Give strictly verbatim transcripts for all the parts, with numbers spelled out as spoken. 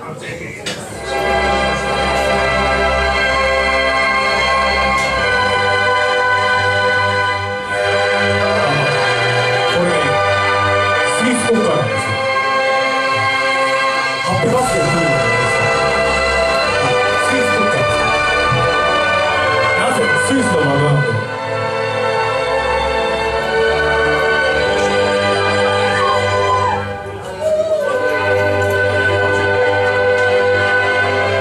「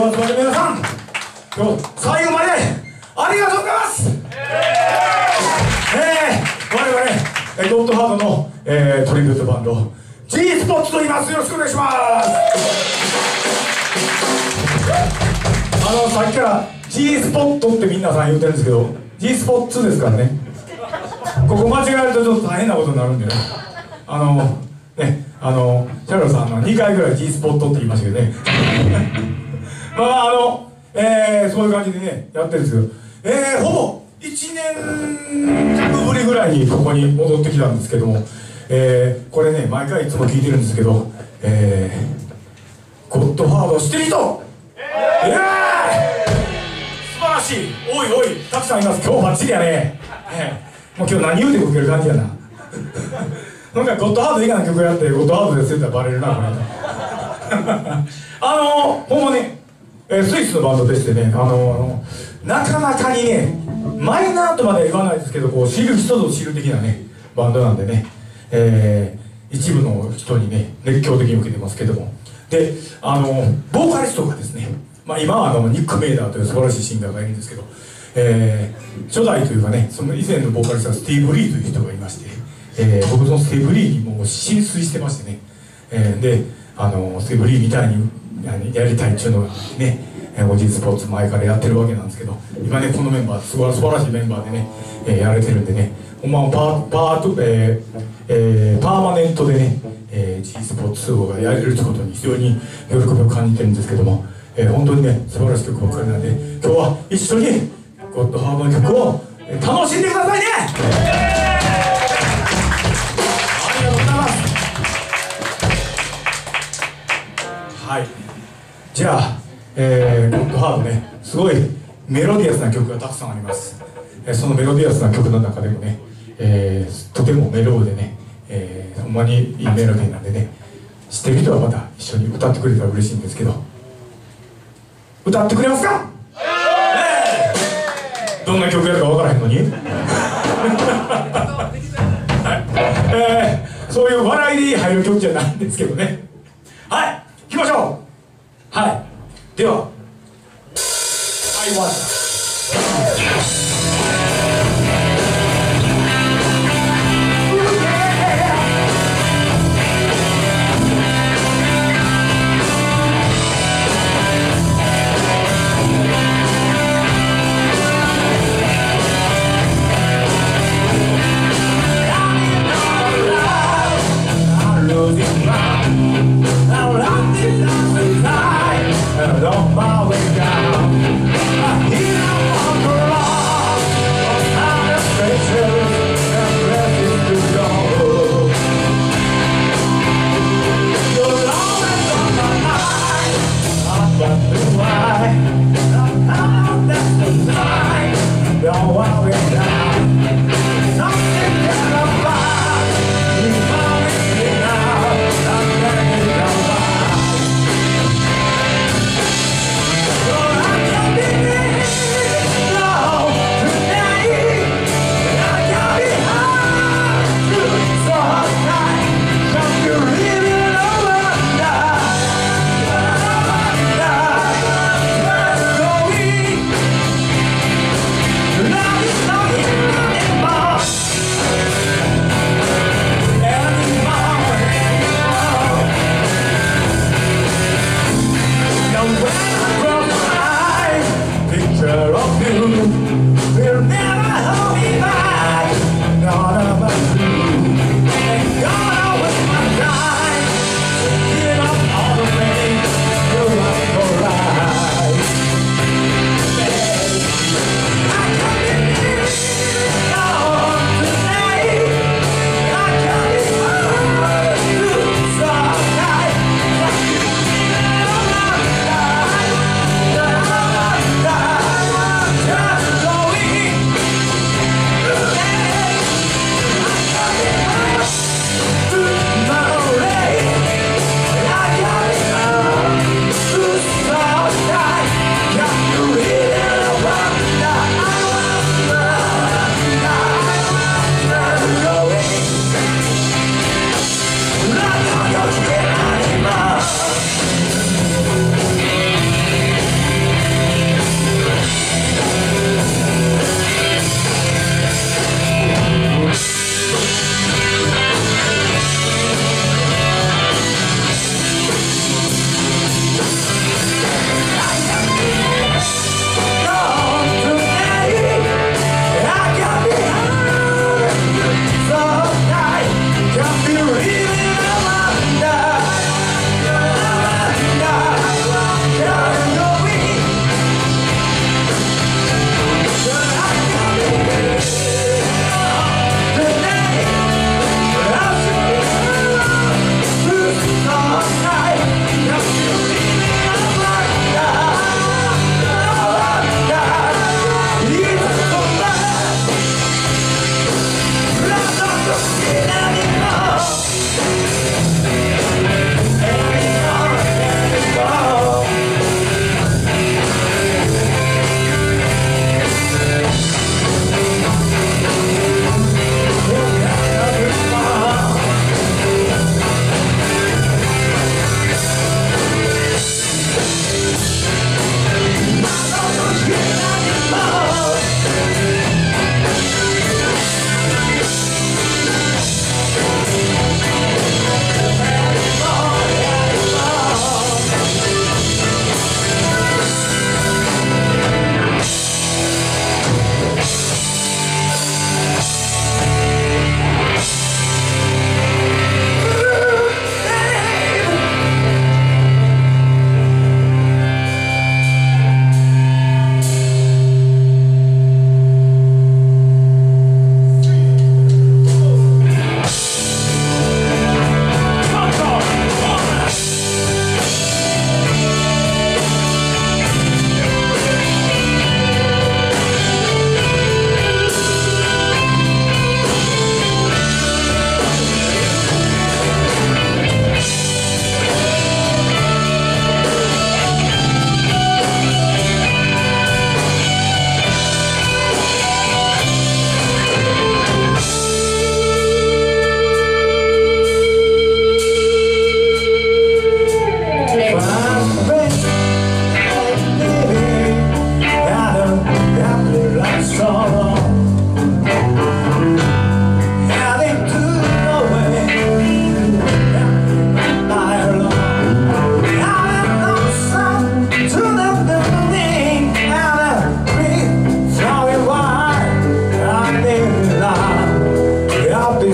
お集まりの皆さん、今日最後までありがとうございます。えー、我々えゴッドハードの、えー、トリビュートバンド G スポッツと言います。よろしくお願いします。あのさっきから G スポットって皆さん言うてるんですけど G スポッツですからね。ここ間違えるとちょっと大変なことになるんでね、あのねあのシャロさんのにかいぐらい G スポットって言いましたけどねまああの、えー、そういう感じでねやってるんですけど、えー、ほぼいちねん弱ぶりぐらいにここに戻ってきたんですけども、えー、これね毎回いつも聞いてるんですけど、えー、ゴッドハード知ってる人、えー、素晴らしい。おいおいたくさんいます。今日バッチリやね、えー、もう今日何言うても受ける感じやななんかゴッドハード以外の曲やってゴッドハードですって言ったらバレるなこれあのほんまね、えー、スイスのバンドでしてね、あのー、なかなかにねマイナーとまでは言わないですけどこう知る人ぞ知る的なねバンドなんでね、えー、一部の人にね熱狂的に受けてますけども、であのボーカリストがですね、まあ、今はあのニック・メイダーという素晴らしいシンガーがいるんですけど、えー、初代というかねその以前のボーカリストはスティーブ・リーという人がいまして、えー、僕そのスティーブ・リーにもう浸水してましてね、えー、であのスティーブ・リーみたいにやりたいっていうのがねオジースポーツ前からやってるわけなんですけど、今ねこのメンバーすごい素晴らしいメンバーでね、えー、やられてるんでね、ほんまパーパート、えーえー、パーマネントでね、えー、G スポーツがやれるということに非常に喜びを感じてるんですけども、えー、本当にね素晴らしい曲ばっかりなんで今日は一緒にゴッドハードの曲を楽しんでくださいね。ありがとうございます。はい、じゃあえー、ゴッドハードねすごいメロディアスな曲がたくさんあります。えー、そのメロディアスな曲の中でもね、えー、とてもメロウでね、えー、ほんまにいいメロディーなんでね、知ってる人はまた一緒に歌ってくれたら嬉しいんですけど、歌ってくれますか？えー、どんな曲やるか分からへんのにはい、えー、そういう笑いで入る曲じゃないんですけどね。はい、行きましょう。はい、では、I want don't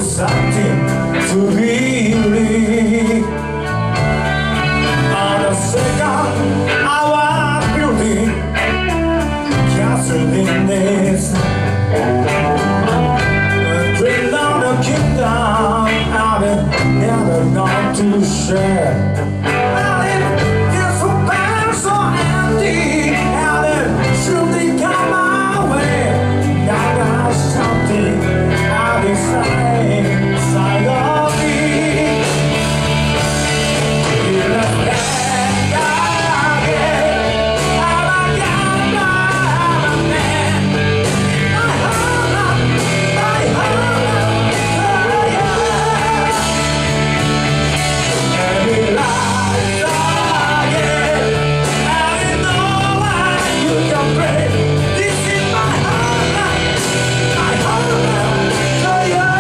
something to believe. On the second hour building castle in this dream of the kingdom I've never known to share. And it feels so bad, so empty, and it shouldn't come my way. Now there's something I've inside, inside of me. You love that again. I'm a gambler, I'm a man. My heart, my heart, oh yeah. Every life again. I know why you can pray. This is my heart, my heart, oh yeah.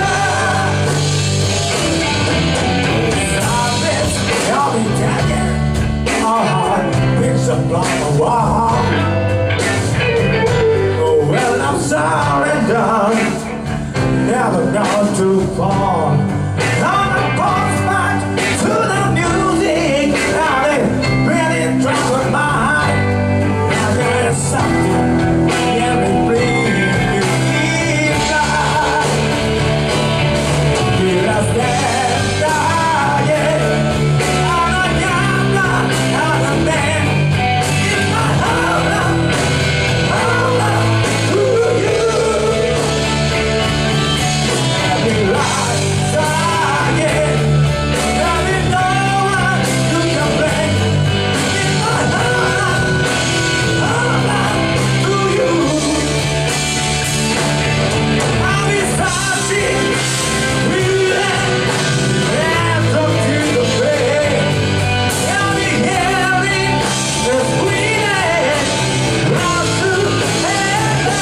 Something's coming again. Our heart picks up like a wall. Oh, well, I'm surrendered, never gone too far. On the box back to the music, now they really drop in my heart. Now there's something in me breathe inside. You love that again. I'm a gambler, I'm a man. It's my heart, heart to you. Every life again. There is no one you can blame. It's my heart, heart to you. I'll be searching, reeling, hands up to the bed. I'll be hearing the screaming, lost to heaven.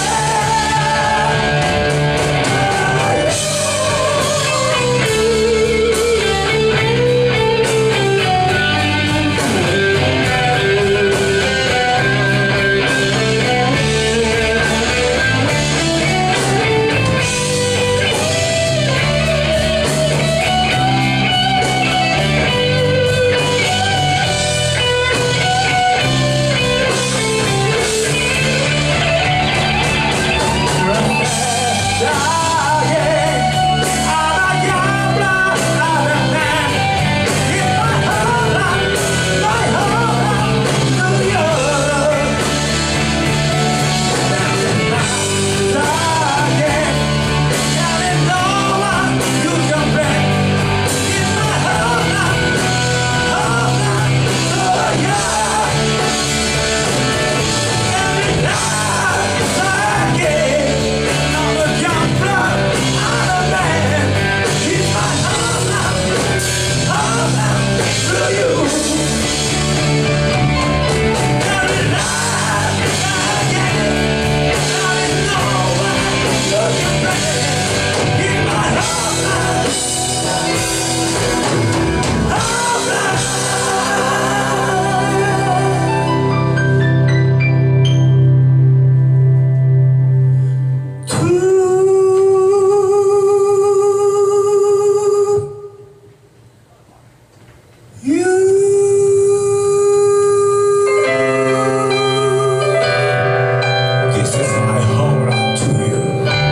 This is my home run to you.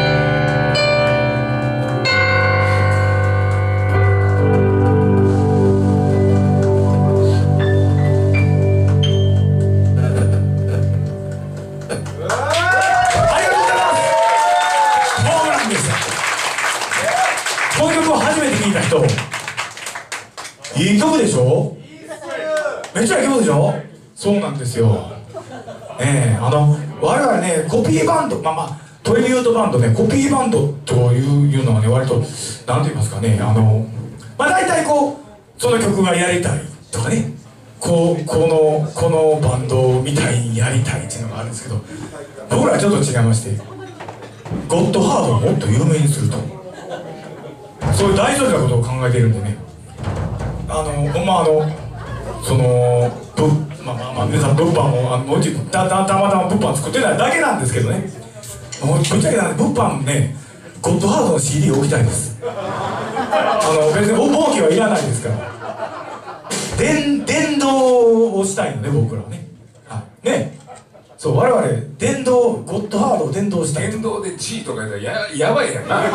ありがとうございます。ホームランでした。この曲を初めて聴いた人、いい曲でしょ？めっちゃいい曲でしょ？そうなんですよ。ええ、あの我々ね、コピーバンド、まあまあトリビュートバンドね、コピーバンドといういうのはね、割となんて言いますかね、あのまあ大体こうその曲がやりたいとかね、こうこのこのバンドみたいにやりたいっていうのがあるんですけど、僕らはちょっと違いまして、ゴッドハードをもっと有名にすると、そういう大それたことを考えているんでね、あのほんまあのそのぶまあまあまあ皆さん物販もあのうちたたたまたま物販作ってないだけなんですけどね、もうぶっちゃけなんで物販ね、ゴッドハードの シーディー を置きたいです。 あの別に棒機はいらないですから。電電動をしたいのね、僕らはね。はいね、そう我々電動ゴッドハードを電動したい。 電動で G とか言ったらややばいやんな。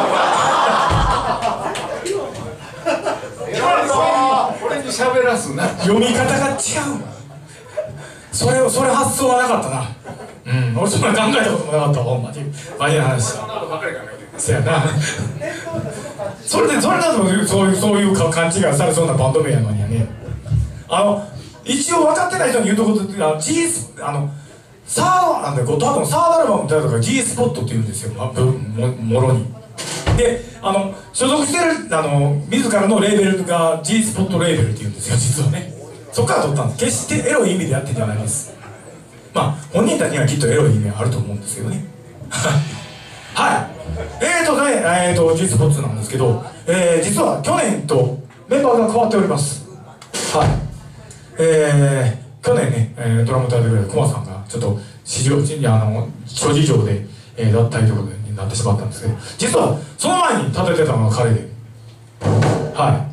俺に喋らすな。 読み方が違う。それをそれ発想はなかったな。うん、俺そんな考えたこともなかったわ、ほんまに。マジな話。 そんなことばっかり考えてる。 そやな。それでそれだとそういうそういう勘違いされそうなバンド名やのにはね。あの一応分かってない人に言うとことってあの G あのサードなんでゴッドハードのサードアルバムのタイトルが G スポットって言うんですよ、ま、ももろに。であの所属してるあの自らのレーベルが G スポットレーベルって言うんですよ、実はね。そっから取ったんです。決してエロい意味でやってんじゃないです。まあ本人たちにはきっとエロい意味はあると思うんですけどね。はい、えーとね、えーと G スポッツなんですけど、えー、実は去年とメンバーが変わっております。はい、えー、去年ね、えー、ドラム叩いてくれたコマさんがちょっと市場いやあの諸事情で、えー、脱退ということになってしまったんですけど、実はその前に叩いてたのが彼で、はい。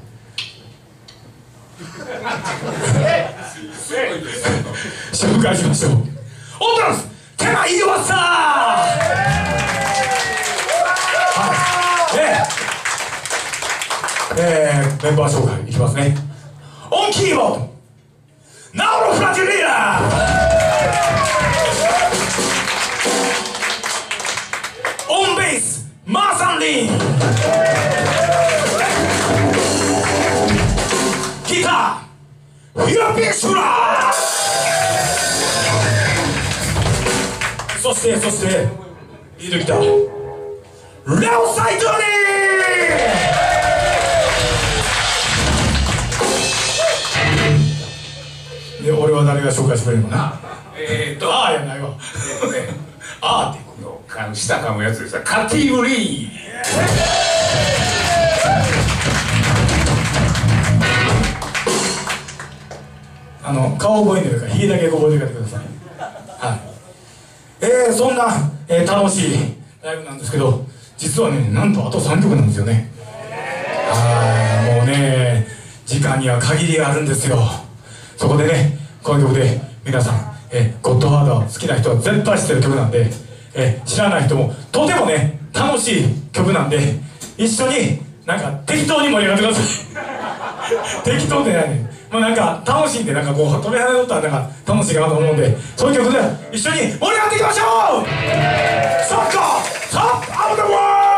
紹介しましょう。オートラス手間入れましたー。はい、えー、メンバー紹介いきますね。オンキーボードナオロフラジュリーラー、オンベースマーサンリン、ギターフィラピーシュラー、そしてそしてリードギターレオサイトニーで、俺は誰が紹介してくれるのかな。 えーっとああやないわ。 えーっとねああってのか下噛むやつですよ。カティブリー。 あの顔覚えてるからひげだけ覚えてください。はい、えー、そんな、えー、楽しいライブなんですけど、実はね、なんとあとさんきょくなんですよね。はい、もうね、時間には限りがあるんですよ。そこでね、この曲で皆さん、えー、ゴッドハード好きな人は絶対知ってる曲なんで、えー、知らない人もとてもね楽しい曲なんで、一緒になんか適当に盛り上がってください。適当でないね、まあなんか楽しいんで、なんかこう飛び跳ねとったらなんか楽しいかなと思うんで、そういう曲で一緒に盛り上がっていきましょう。サッカートップオブザワールド。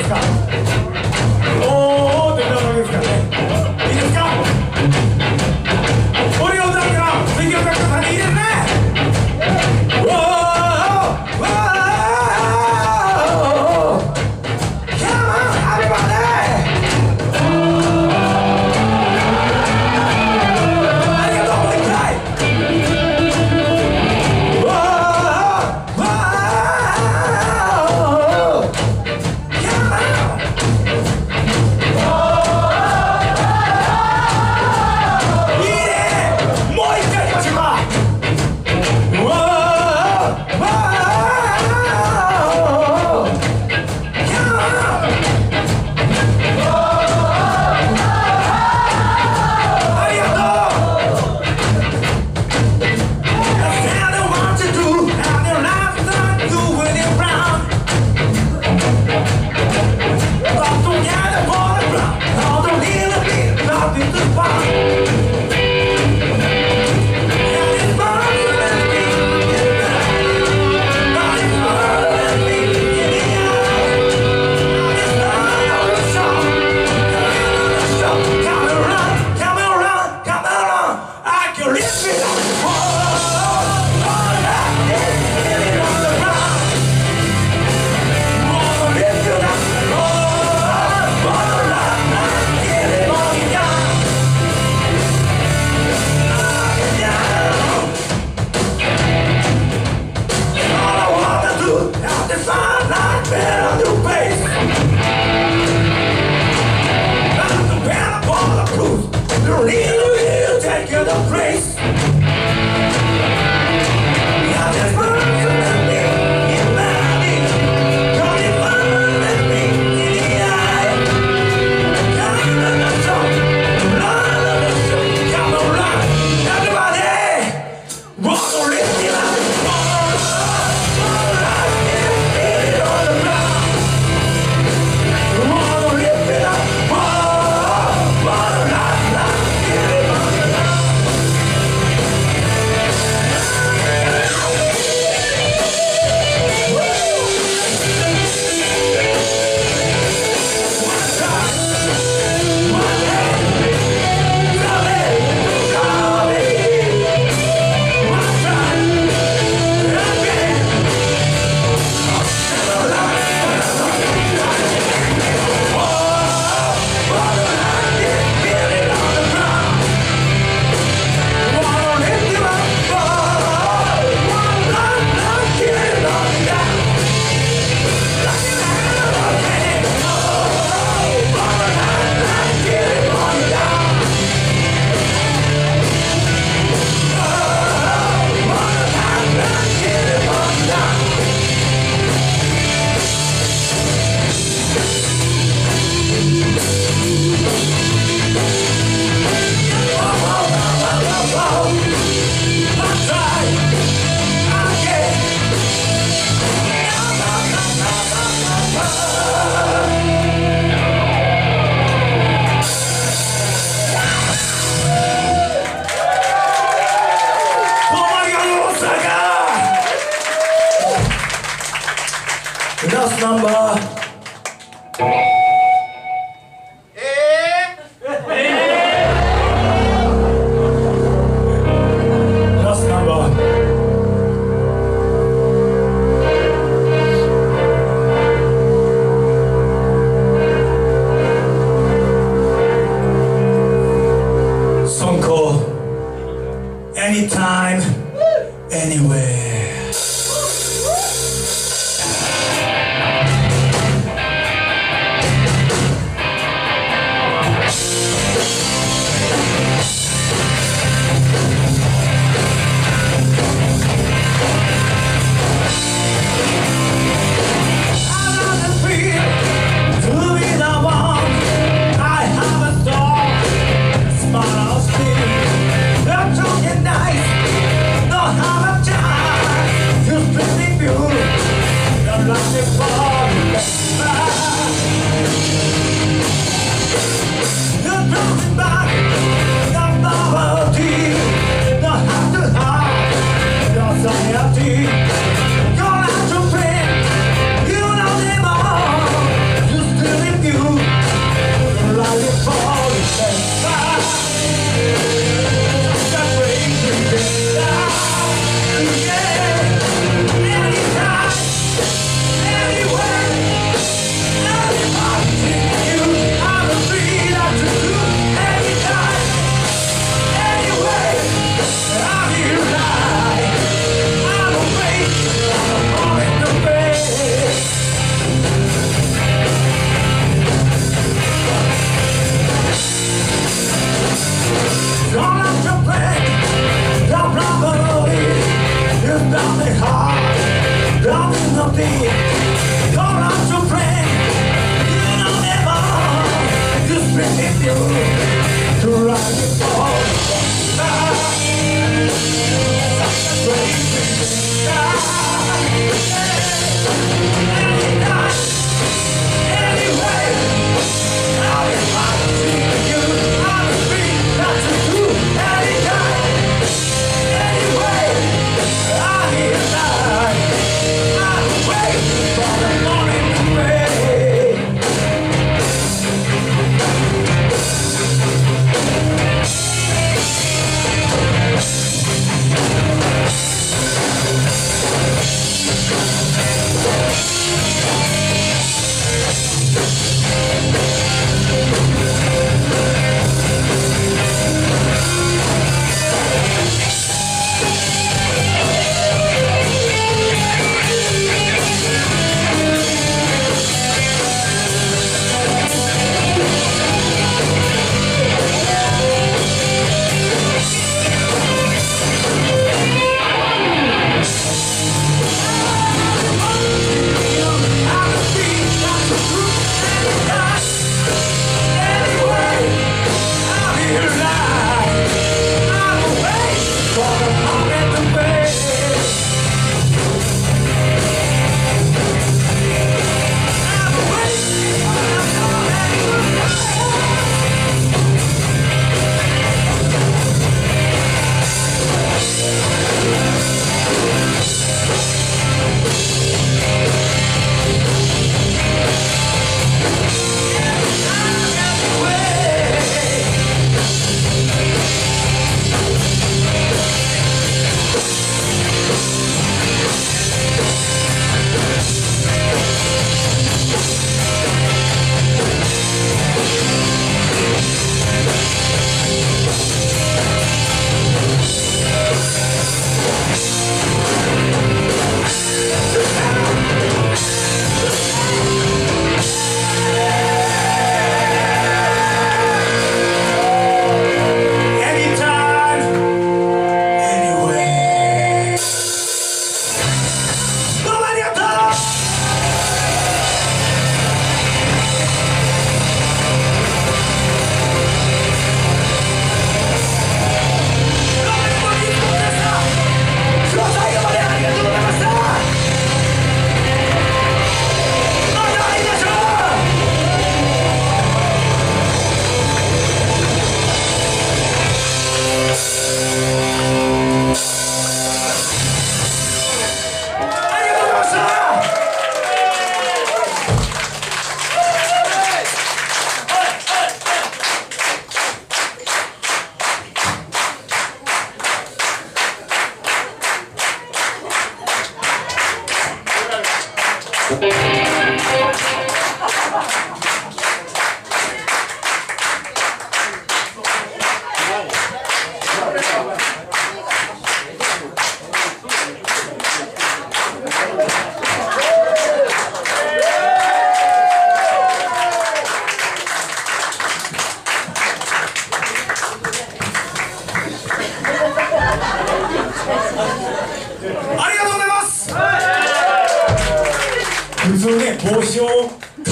か。おーってなるわけですからね。いいですか。俺を歌うから次を歌ってください。いいですね。わーわー Come on everybody。ラストナンバー。ラストナンバー。ソンコー Anytime Anywhere。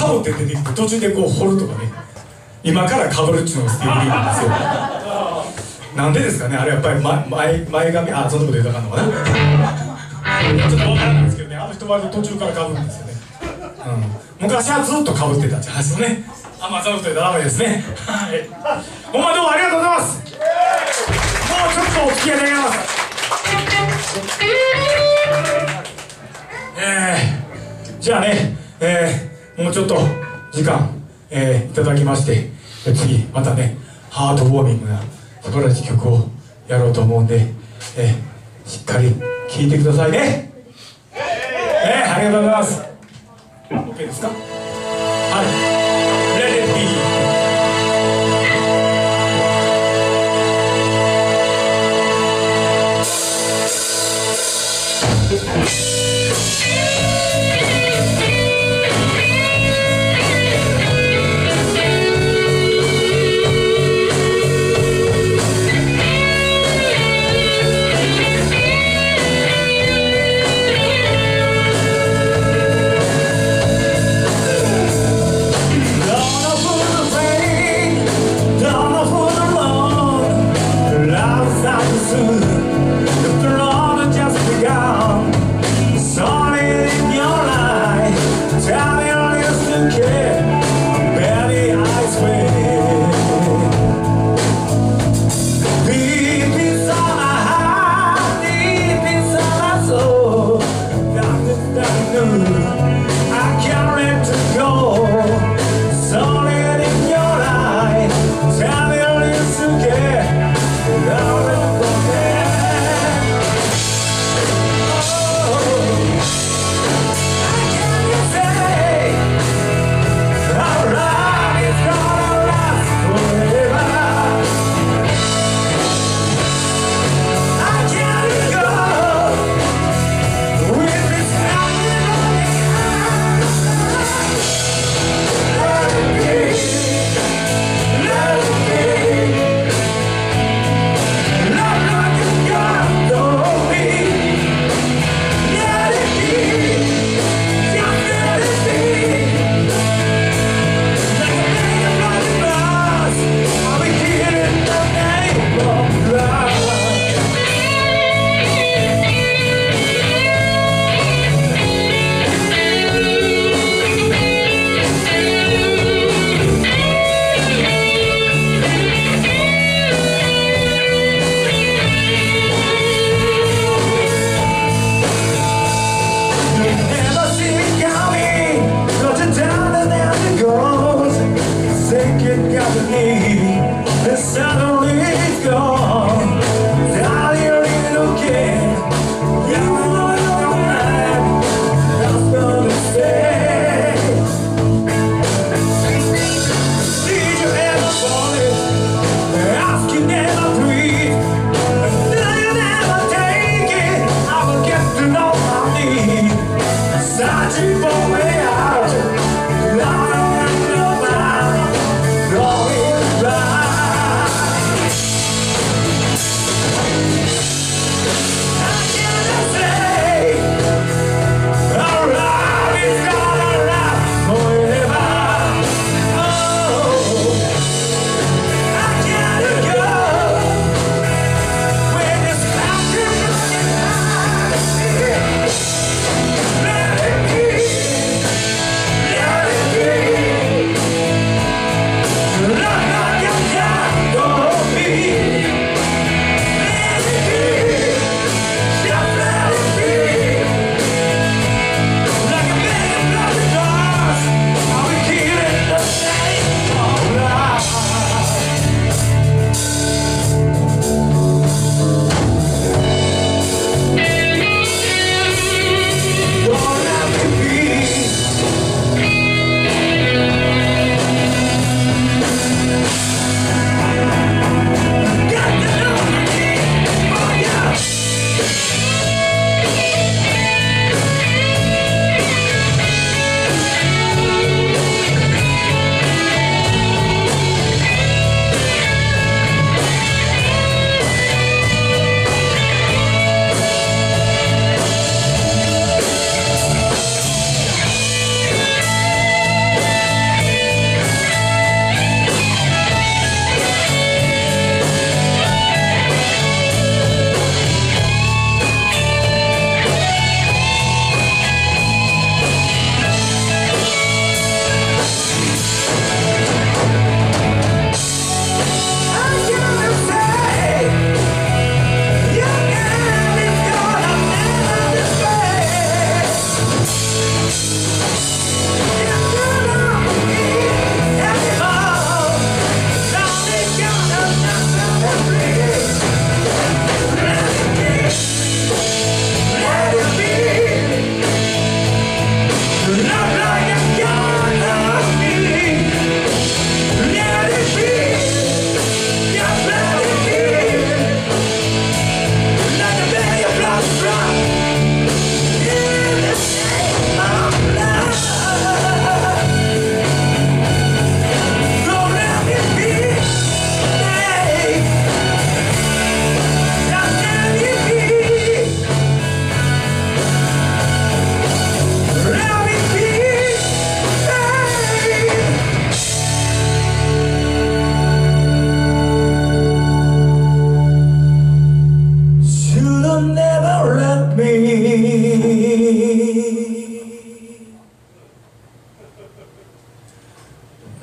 かぶって出てきて途中でこう掘るとかね、今からかぶるっちゅうのがスティーブ・リーなんですよ。なんでですかね、あれやっぱり、ま、前前髪、あ、そんなこと言うたらあかんのかな。ちょっとわからないんですけどね、あの人割と途中からかぶるんですよね。うん、昔はずっとかぶってたって話をね、あんまそのこと言ったらダメですね。はい、ほんまどうもありがとうございます。もうちょっとお付き合い願います。えー、じゃあね、えー、もうちょっと時間、えー、いただきまして、次またね、ハートウォーミングな素晴らしい曲をやろうと思うんで、えー、しっかり聴いてくださいね。えー、ありがとうございます。 OK ですか。はい、 Let it be。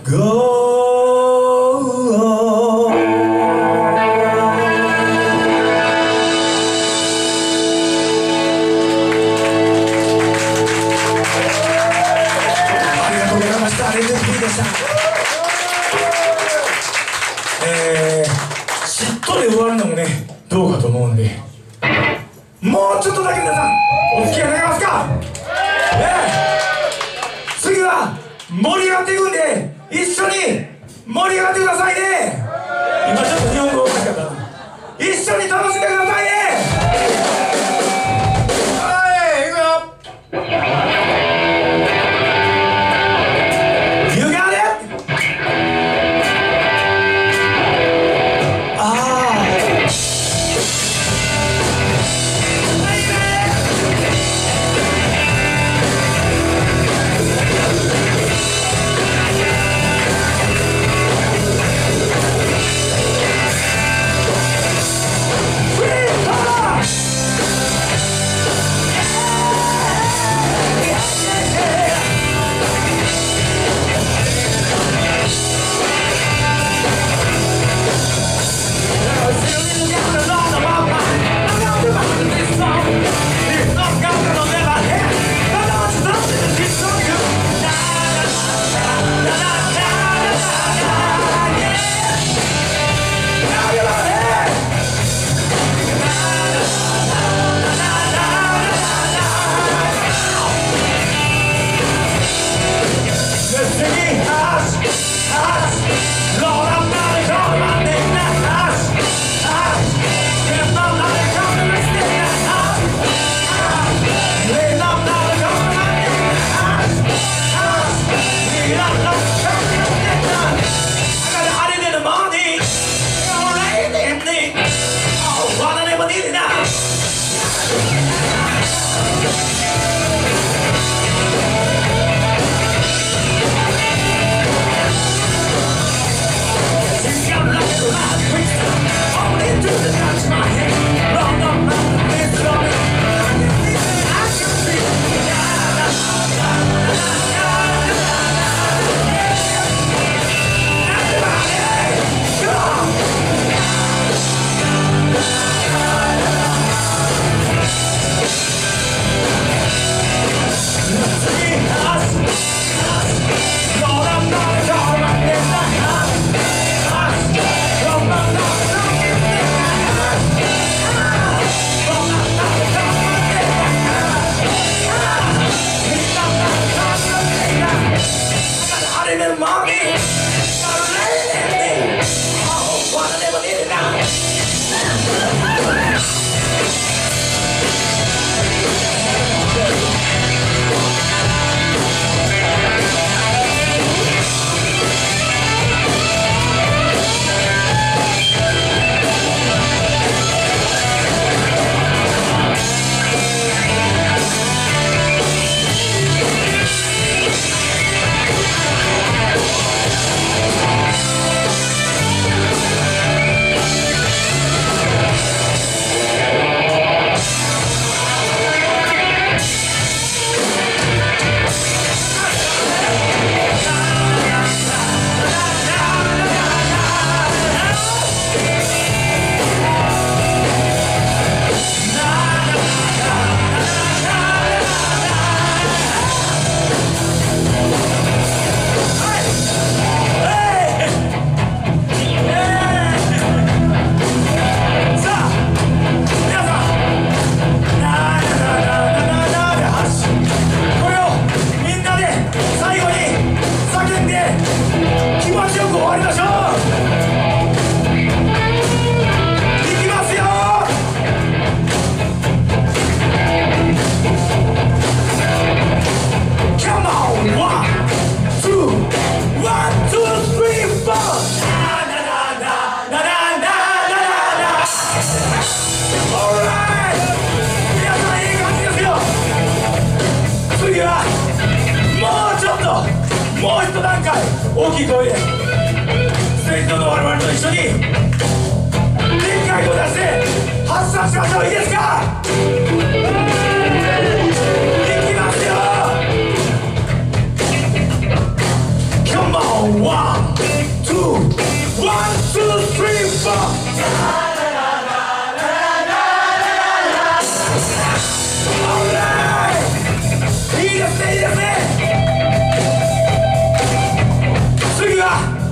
えー、しっとり終わるのもねどうかと思うんで、もうちょっとだけ皆さんお付き合い願えますか。えー、次は盛り上がっていくんで一緒に盛り上がってくださいね。今ちょっと日本語多かったな。一緒に楽しんでくださいね。はい、いくよ。大きい声でステージ上の我々と一緒にでっかい声出して発散しましょう。いいですか。いきますよ。 Come on, wow.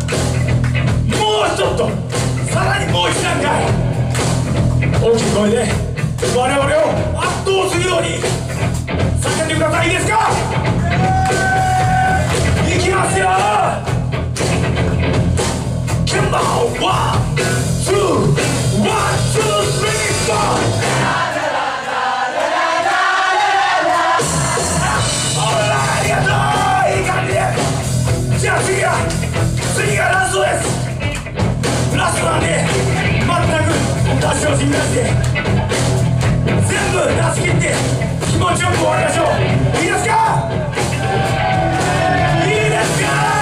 もうちょっと、さらにもう一段階、大きい声で我々を圧倒するように叫んでください。いいですか？いきますよ。Come on, one, two, one, two, three, four. ありがとう。いい感じで。じゃあ次が次がラストです。ラストなんで全く出し惜しみなしで全部出し切って気持ちよく終わりましょう。いいですか？いいですか？